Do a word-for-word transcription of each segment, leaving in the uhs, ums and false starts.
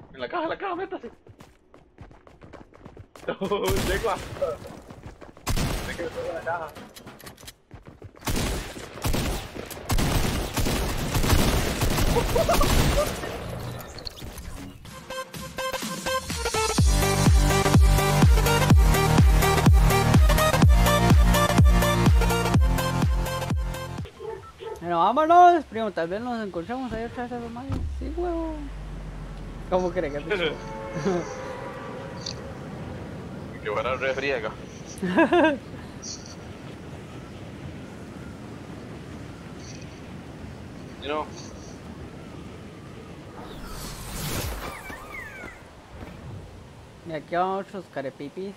En la caja, en la caja, métase. No, llego a... Me quedo en la caja. Bueno, vámonos, primo, tal vez nos encontramos ahí otra vez a los mayos. Sí, huevo. ¿Cómo crees que te Que buena refriega. You know. Y aquí van otros carepipis.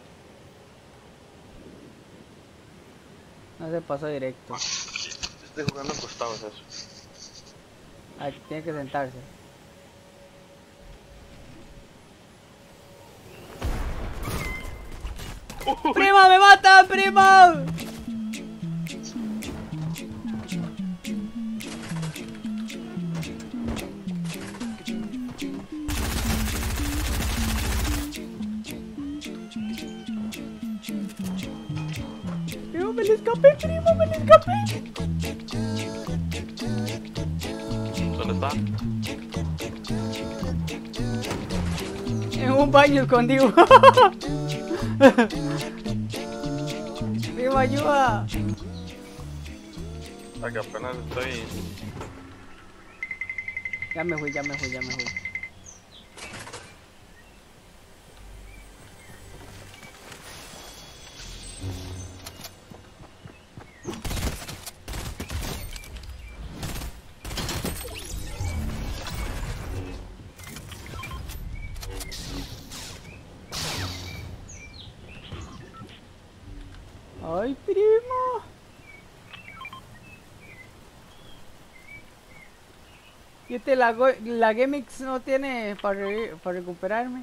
No se pasó directo. Estoy jugando acostados eso. Aquí tiene que sentarse. ¡Prima, me mata, prima! Primo, me le escapé, primo, me le escapé. ¿Dónde está? En un baño escondido. Primo, ayuda. Acá apenas estoy... Ya me fui, ya me fui, ya me fui. Ay, primo. Y este lago, la Gemix no tiene para, re- para recuperarme.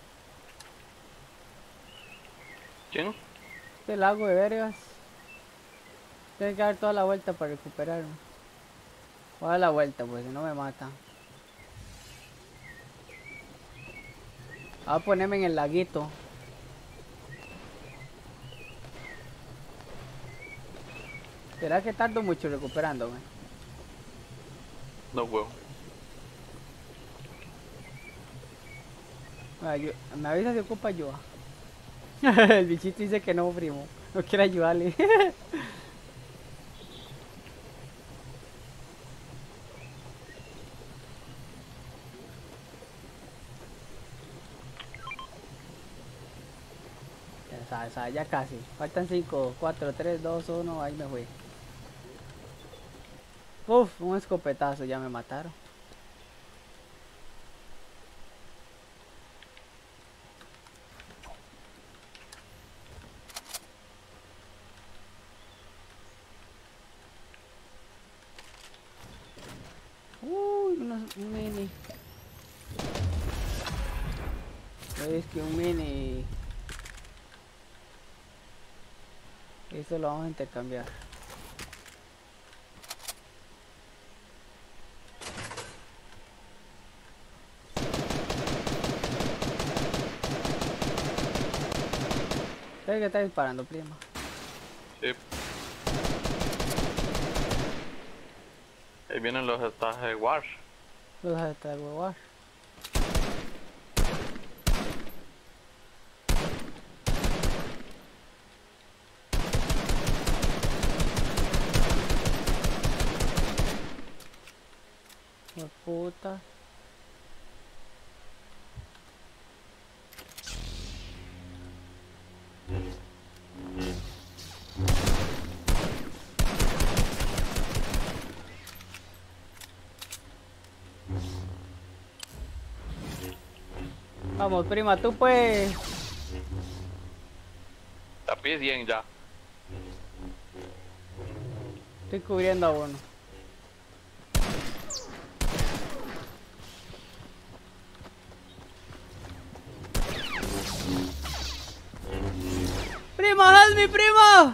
¿Quién? Este lago de vergas. Tengo que dar toda la vuelta para recuperarme. Voy a dar la vuelta, pues si no me mata. Voy a ponerme en el laguito. ¿Será que tardo mucho recuperándome? No, huevo. Ayu- me avisa si ocupa ayuda. El bichito dice que no, primo. No quiere ayudarle. Ya sabes, sabes, ya casi. Faltan cinco, cuatro, tres, dos, uno. Ahí me fui. Uf, un escopetazo, ya me mataron. Uy, unos, un mini. Es que un mini. Eso lo vamos a intercambiar. ¿Sabes que está disparando, prima? Sí. Ahí vienen los estados de War. Lo deja de estar huevar. Hue puta. Vamos, prima, tú pues. Tapé cien ya. Estoy cubriendo a uno. ¡Prima, help me, prima!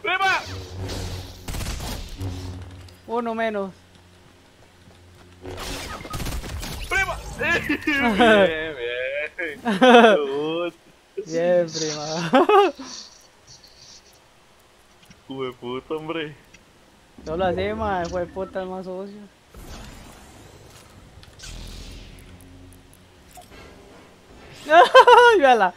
¡Prima! Uno menos. ¡Prima! Bien, bien. Good. Bien, prima. Jue puta, hombre. Solo así, ma, fue puta el más sucio. Véala.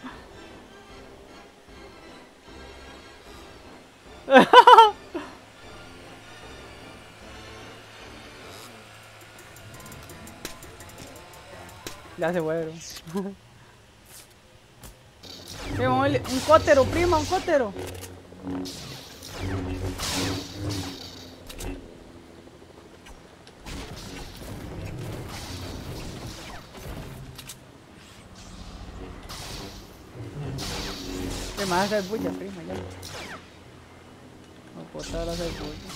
Ya se fueron. Prima, un un cótero, prima, un cótero. Prima, hacer bulla, prima, ya. No puedo estar a hacer bulla.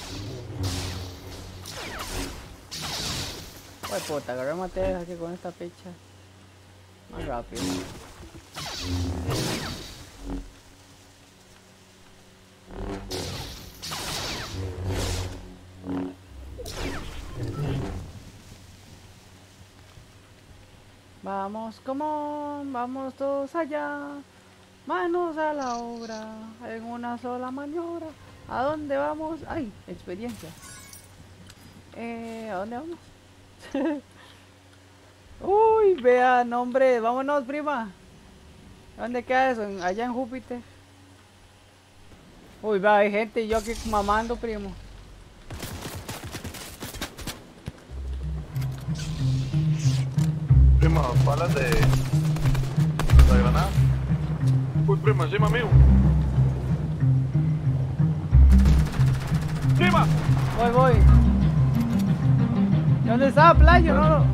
Ay, puta, agarré materia aquí con esta picha. Más rápido. Vamos, como, vamos todos allá. Manos a la obra, en una sola maniobra. ¿A dónde vamos? Ay, experiencia. Eh, ¿a dónde vamos? Uy, vea, nombre, vámonos, prima. ¿Dónde queda eso? En- Allá en Júpiter. Uy, vea, hay gente y yo aquí mamando, primo. Prima, balas de... la granada. Uy, prima, encima mío. ¡Prima! Voy, voy. ¿Dónde estaba Playo? No, no.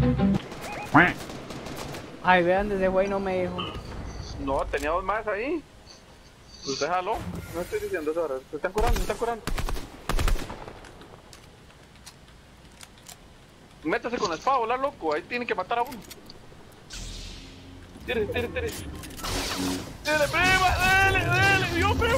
Ay, vean, ese güey no me dijo. No, tenía dos más ahí. Usted jaló. No estoy diciendo eso ahora. Se están curando, se están curando. Métase con la espada, volar loco. Ahí tiene que matar a uno. Tire, tire, tire. Dele, prima, dele, dele. Yo, prima.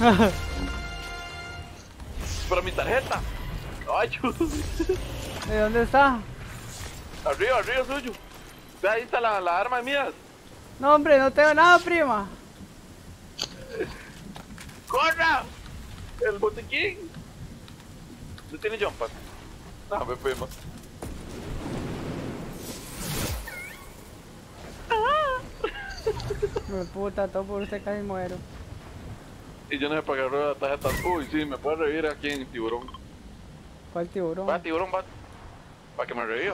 Pero mi tarjeta. Ay, chulo. ¿De dónde está? Arriba, arriba suyo. Ve, ahí está la, la arma mía. No, hombre, no tengo nada, prima. ¡Corra! El botiquín. ¿No tiene jump pad? No, me prima. Me puta, todo por usted casi muero. Y yo no sé para qué rueda la tarjeta. Uy, sí, me puede revivir aquí en tiburón. ¿Cuál tiburón? Va, tiburón, va. Para que me reviva.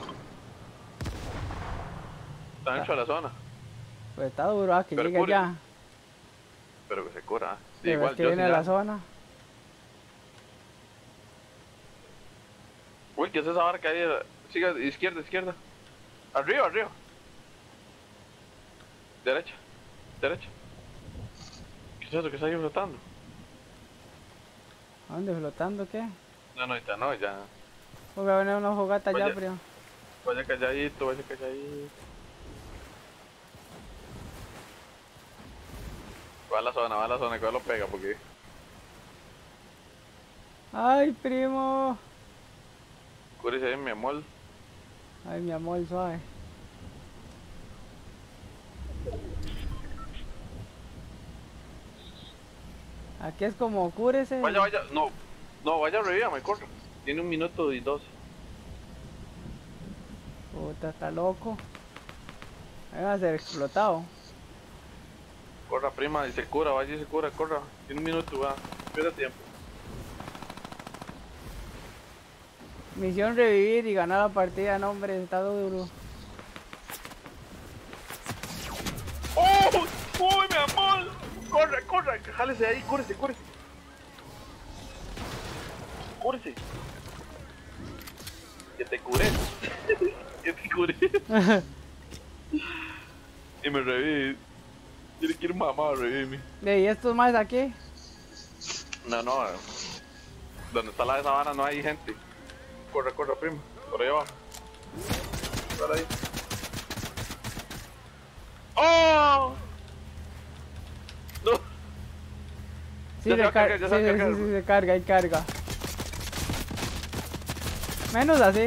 Está dentro de la zona. Pues está duro, ah, que Pero llegue cure. allá. Pero que se cura. Sí, Pero igual, es que yo viene sin de la nada. zona. Uy, ¿qué es esa barca ahí? Siga, izquierda, izquierda. Arriba, arriba. Derecha, derecha. ¿Qué es eso que está ahí flotando? ¿A dónde? ¿Flotando qué? No, no, está, no, ya. Voy a venir una fogata allá, Vaya. prima. Vaya calladito, vaya calladito. Va a la zona, va a la zona, que lo pega porque... Ay, primo. Cúrese ahí, mi amor. Ay, mi amor, suave. Aquí es como cúrese. Vaya, vaya, no, no, vaya, revívame, corra. Tiene un minuto y dos. Puta, está loco. Ahí va a ser explotado. Corra, prima, y se cura, vaya y se cura, corra. Tiene un minuto, va. Pierda tiempo. Misión revivir y ganar la partida, no, hombre, está duro. ¡Oh! ¡Uy, mi amor! ¡Corra, corra! ¡Jálese ahí! ¡Cúrese, cúrese! ¡Cúrese! ¡Que te cure! ¡Que te cure! Y me revive. Tiene que ir mamá a revivirme. ¿Y estos más aquí? No, no. Donde está la de sabana no hay gente. Corre, corre, prima. Por ahí abajo. Por ahí. ¡Oh! No. Sí, Ya se va a recarga, cargar, ya sí, se va a sí, cargar. sí, sí, se carga, y carga. Menos así.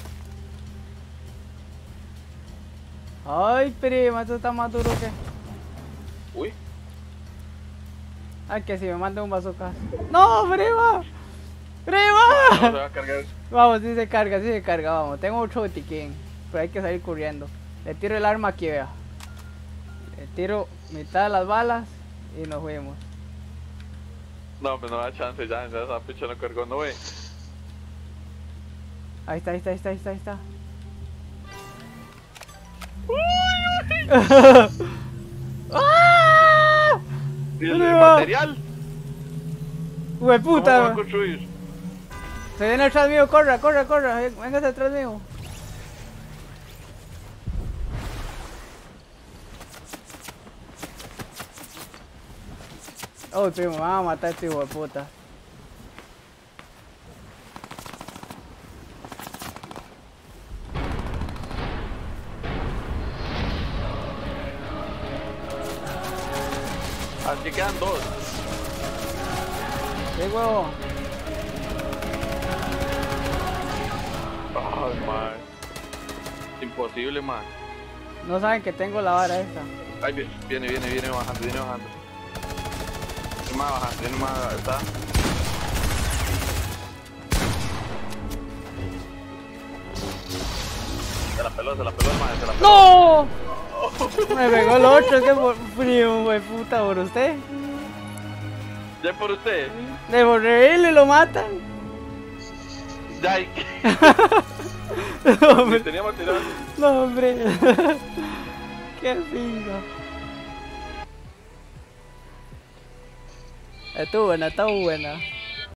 Ay, prima, esto está más duro que... Uy. Ay, que si me manda un bazooka. ¡No, prima! No, se ¡Prima! va a cargar. Vamos, sí se carga, sí se carga, vamos. Tengo otro botiquín, pero hay que salir corriendo. Le tiro el arma aquí, vea. Le tiro mitad de las balas y nos fuimos. No, pues no da chance ya, ya esa picha no cargó, no ve. Ahí está, ahí está, ahí está, ahí está, ahí está. ¡Ah! ¿Y el ¿Dónde va? material? ¡Hue ¿Cómo puta! va a construir? Se viene atrás mío, corra, corra, corra, véngase atrás mío. Oh, primo, me van a matar este hijo de puta. Así quedan dos. ¿Qué huevo? Ay, man. Imposible, man. No saben que tengo la vara esta. Ay, vi- viene, viene, viene bajando, viene bajando. Viene más bajando, viene más, está. Se la peló, se la peló, man, se la peló. ¡No! Me pegó el otro, ese por- primo, de puta, por usted. Ya es por usted. De por reírlo y lo matan. Ya, y No, hombre. teníamos tirado. No, hombre. Qué pinga. Estuvo buena, estuvo buena.